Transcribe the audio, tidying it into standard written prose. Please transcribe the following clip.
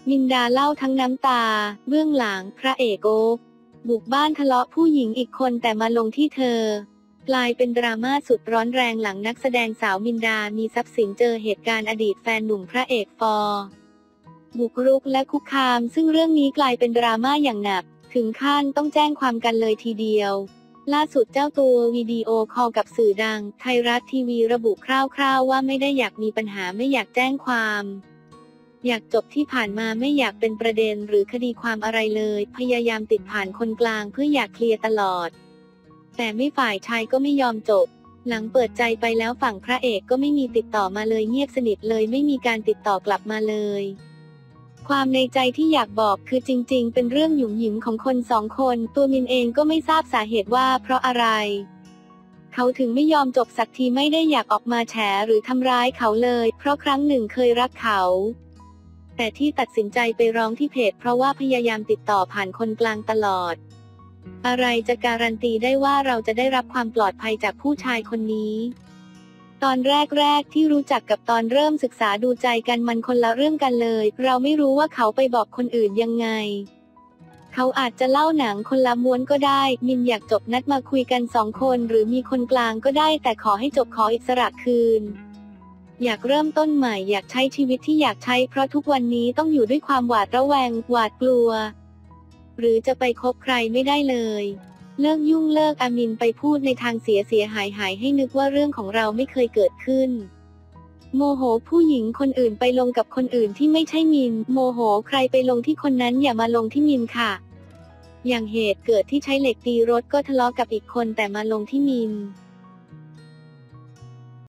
มินดาเล่าทั้งน้ำตาเบื้องหลังพระเอกโอ๊คบุกบ้านทะเลาะผู้หญิงอีกคนแต่มาลงที่เธอกลายเป็นดราม่าสุดร้อนแรงหลังนักแสดงสาวมินดามีทรัพย์สินเจอเหตุการณ์อดีตแฟนหนุ่มพระเอกฟอบุกรุกและคุกคามซึ่งเรื่องนี้กลายเป็นดราม่าอย่างหนักถึงขั้นต้องแจ้งความกันเลยทีเดียวล่าสุดเจ้าตัววิดีโอคอลกับสื่อดังไทยรัฐทีวีระบุคร่าวๆว่าไม่ได้อยากมีปัญหาไม่อยากแจ้งความอยากจบที่ผ่านมาไม่อยากเป็นประเด็นหรือคดีความอะไรเลยพยายามติดผ่านคนกลางเพื่ออยากเคลียร์ตลอดแต่ไม่ฝ่ายชายก็ไม่ยอมจบหลังเปิดใจไปแล้วฝั่งพระเอกก็ไม่มีติดต่อมาเลยเงียบสนิทเลยไม่มีการติดต่อกลับมาเลยความในใจที่อยากบอกคือจริงๆเป็นเรื่องหยุ่มหยิมของคนสองคนตัวมินเองก็ไม่ทราบสาเหตุว่าเพราะอะไรเขาถึงไม่ยอมจบสักทีไม่ได้อยากออกมาแฉหรือทำร้ายเขาเลยเพราะครั้งหนึ่งเคยรักเขาแต่ที่ตัดสินใจไปร้องที่เพจเพราะว่าพยายามติดต่อผ่านคนกลางตลอดอะไรจะการันตีได้ว่าเราจะได้รับความปลอดภัยจากผู้ชายคนนี้ตอนแรกที่รู้จักกับตอนเริ่มศึกษาดูใจกันมันคนละเรื่องกันเลยเราไม่รู้ว่าเขาไปบอกคนอื่นยังไงเขาอาจจะเล่าหนังคนละม้วนก็ได้มินอยากจบนัดมาคุยกัน2 คนหรือมีคนกลางก็ได้แต่ขอให้จบขออิสระคืนอยากเริ่มต้นใหม่อยากใช้ชีวิตที่อยากใช้เพราะทุกวันนี้ต้องอยู่ด้วยความหวาดระแวงหวาดกลัวหรือจะไปคบใครไม่ได้เลยเลิกยุ่งเลิกอามินไปพูดในทางเสียหายให้นึกว่าเรื่องของเราไม่เคยเกิดขึ้นโมโหผู้หญิงคนอื่นไปลงกับคนอื่นที่ไม่ใช่มินโมโหใครไปลงที่คนนั้นอย่ามาลงที่มินค่ะอย่างเหตุเกิดที่ใช้เหล็กตีรถก็ทะเลาะกับอีกคนแต่มาลงที่มิน